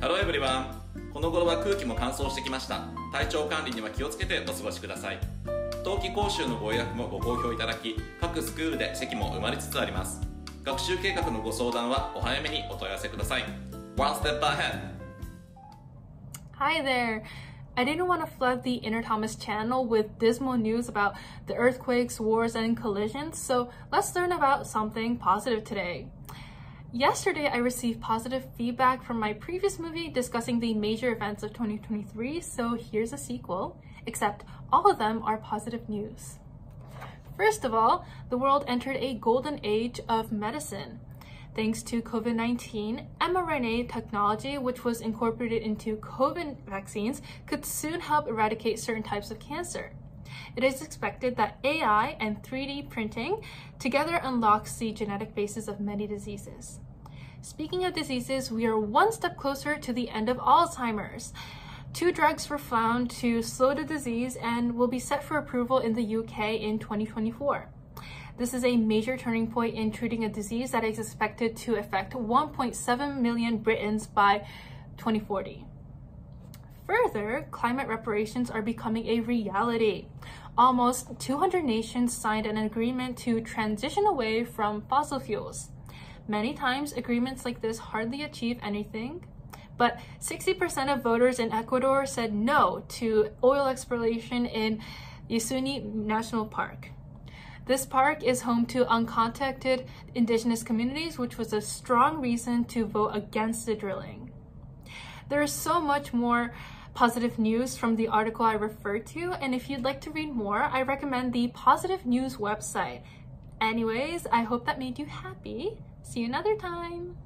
Hello everyone! この頃は空気も乾燥してきました。体調管理には気をつけてお過ごしください。冬季講習のご予約もご好評いただき、各スクールで席も埋まりつつあります。学習計画のご相談はお早めにお問い合わせください。One step ahead! Hi there! I didn't want to flood the Inner Thomas channel with dismal news about the earthquakes, wars, and collisions, so let's learn about something positive today. Yesterday, I received positive feedback from my previous movie discussing the major events of 2023, so here's a sequel, except all of them are positive news. First of all, the world entered a golden age of medicine. Thanks to COVID-19, mRNA technology, which was incorporated into COVID vaccines, could soon help eradicate certain types of cancer. It is expected that AI and 3D printing together unlocks the genetic basis of many diseases. Speaking of diseases, we are one step closer to the end of Alzheimer's. 2 drugs were found to slow the disease and will be set for approval in the UK in 2024. This is a major turning point in treating a disease that is expected to affect 1.7 million Britons by 2040. Further, climate reparations are becoming a reality. Almost 200 nations signed an agreement to transition away from fossil fuels. Many times, agreements like this hardly achieve anything, but 60% of voters in Ecuador said no to oil exploration in Yasuni National Park. This park is home to uncontacted indigenous communities, which was a strong reason to vote against the drilling. There is so much more positive news from the article I referred to, and if you'd like to read more, I recommend the Positive News website. Anyways, I hope that made you happy. See you another time!